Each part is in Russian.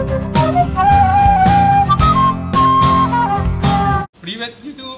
Привет, YouTube!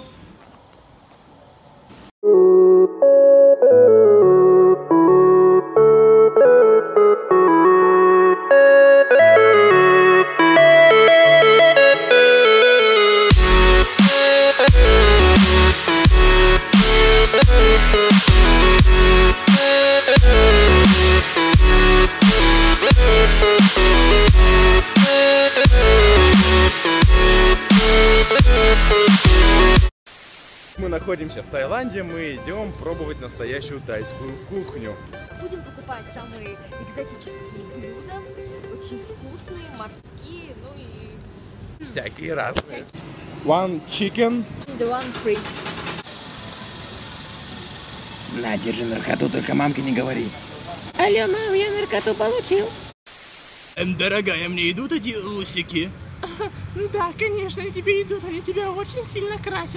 Мы находимся в Таиланде, мы идем пробовать настоящую тайскую кухню. Будем покупать самые экзотические блюда, очень вкусные, морские, ну и... Всякие разные. One chicken. The one free. На, держи наркоту, только мамке не говори. Алло, мам, я наркоту получил. Дорогая, мне идут эти усики? Да, конечно, они тебе идут, они тебя очень сильно красят.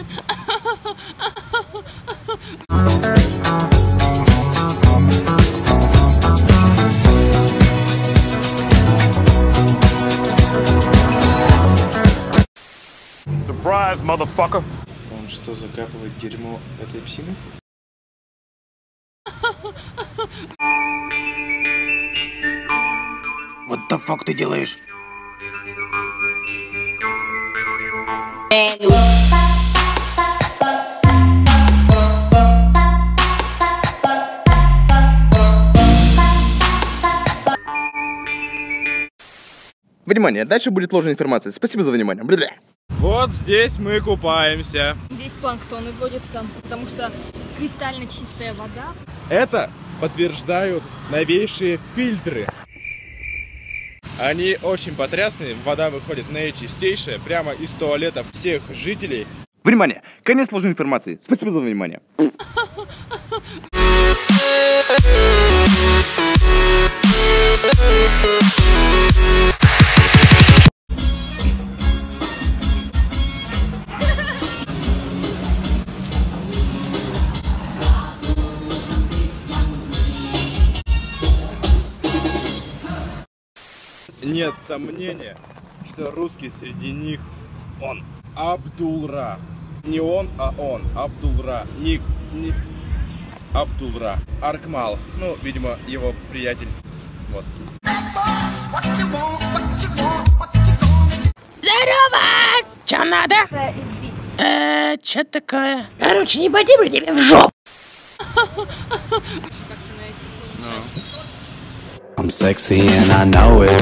Surprise, motherfucker! Он что, закапывает дерьмо этой псины? Вот the fuck ты делаешь? Внимание, дальше будет ложная информация. Спасибо за внимание. Бля. Вот здесь мы купаемся. Здесь планктоны водятся, потому что кристально чистая вода. Это подтверждают новейшие фильтры. Они очень потрясные, вода выходит наичистейшая, прямо из туалетов всех жителей. Внимание, конец ложной информации. Спасибо за внимание. Нет сомнения, что русский среди них он. Абдулра. Не он, а он. Абдулра. Не Абдулра. Аркмал. Ну, видимо, его приятель. Вот. Здорово! Чё надо? Чё такое? Короче, не поди бы тебе в жопу! I'm sexy and I know it.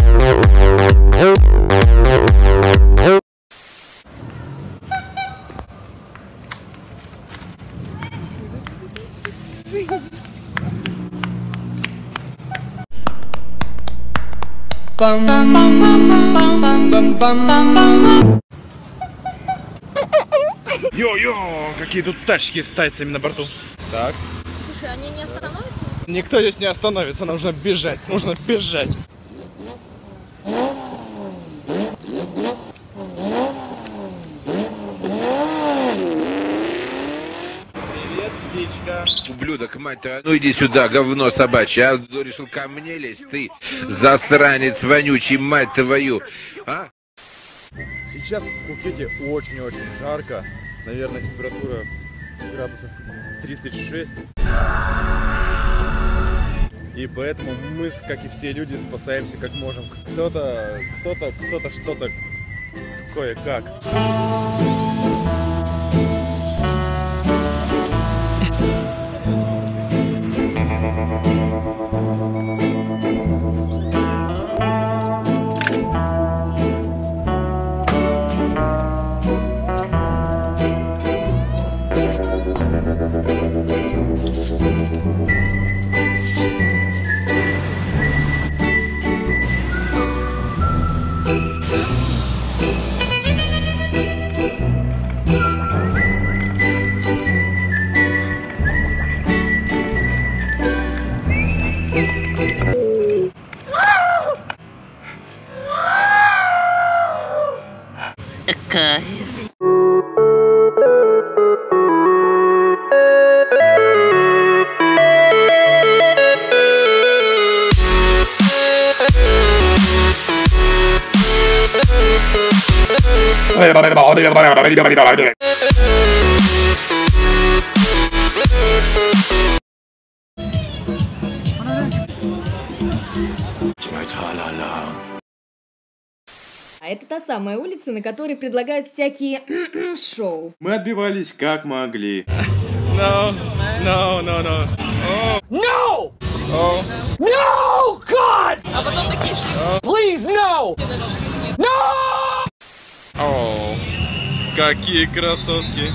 Йо-йо, какие тут тачки с тайцами на борту. Так. Слушай, они не остановятся? Никто здесь не остановится, нужно бежать, нужно бежать. Привет, птичка. Ублюдок, мать твою, ну иди сюда, говно собачье, а решил ко мне лезть, ты засранец вонючий, мать твою, а? Сейчас в Пхукете очень-очень жарко, наверное, температура градусов 36. И поэтому мы, как и все люди, спасаемся как можем. Кто-то что-то кое-как. А это та самая улица, на которой предлагают всякие шоу. Мы отбивались как могли. No, no, no, no. No! No, God! А потом такие шли. Please, no! No! О, какие красотки.